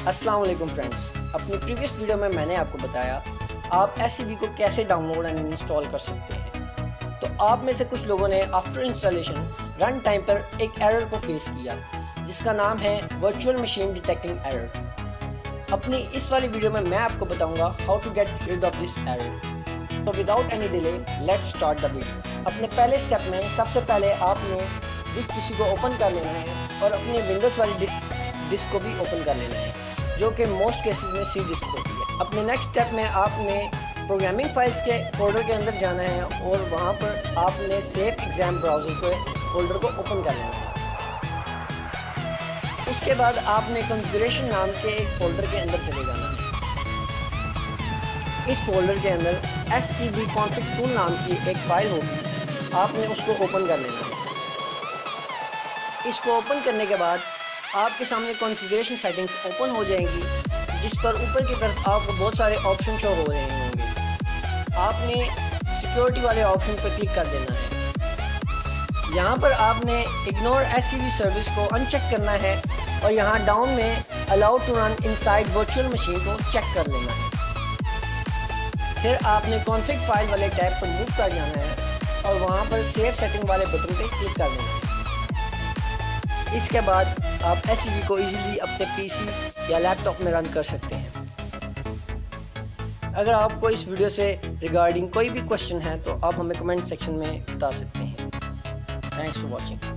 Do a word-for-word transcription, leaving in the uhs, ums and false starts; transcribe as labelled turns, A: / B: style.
A: السلام علیکم فرینڈز، اپنی پریویس ویڈیو میں میں نے آپ کو بتایا آپ ایس سی بی کو کیسے ڈاؤن لوڈ اینڈ انسٹال کر سکتے ہیں۔ تو آپ میں سے کچھ لوگوں نے آفٹر انسٹالیشن رن ٹائم پر ایک ایرر کو فیس کیا جس کا نام ہے ورچوئل مشین ڈیٹیکٹنگ ایرر۔ اپنی اس والی ویڈیو میں میں آپ کو بتاؤں گا how to get rid of this error. تو without any delay let's start the video. اپنے پہلے اسٹیپ میں سب سے پہلے آپ نے ڈسک پی سی کو اوپن کر لینا ہے اور اپنے ونڈوز والی ڈسک ڈسک کو بھی اوپن کر لینا ہے، جو کہ موسٹ کیسز میں سی ڈسک ہوتی ہے۔ اپنے نیکسٹ اسٹیپ میں آپ نے پروگرامنگ فائلز کے فولڈر کے اندر جانا ہے اور وہاں پر آپ نے سیف ایگزام براؤزر کو فولڈر کو اوپن کر لینا ہے۔ اس کے بعد آپ نے کنفیگریشن نام کے ایک فولڈر کے اندر چلے جانا ہے۔ اس فولڈر کے اندر S T B config tool نام کی ایک فائل ہوگی، آپ نے اس کو اوپن کر لینا ہے۔ اس کو اوپن کرنے کے بعد آپ کے سامنے کانفیگریشن سیٹنگز اوپن ہو جائیں گی، جس پر اوپر کی طرف آپ کو بہت سارے آپشن شو ہو رہے ہوں گے۔ آپ نے سیکیورٹی والے آپشن پر کلک کر دینا ہے۔ یہاں پر آپ نے ignore S C B service کو ان چیک کرنا ہے اور یہاں ڈاؤن میں allow to run inside virtual machine کو چیک کر لینا ہے۔ پھر آپ نے کانفگ فائل والے ٹیب پر موو کر جانا ہے اور وہاں پر سیو سیٹنگ والے بٹن پہ کلک کر دینا ہے۔ اس کے بعد آپ ایس سی بی کو ایزیلی اپنے پی سی یا لیپ ٹاپ میں رن کر سکتے ہیں۔ اگر آپ کو اس ویڈیو سے ریگارڈنگ کوئی بھی کوشچن ہے تو آپ ہمیں کمنٹ سیکشن میں بتا سکتے ہیں۔ Thanks for watching.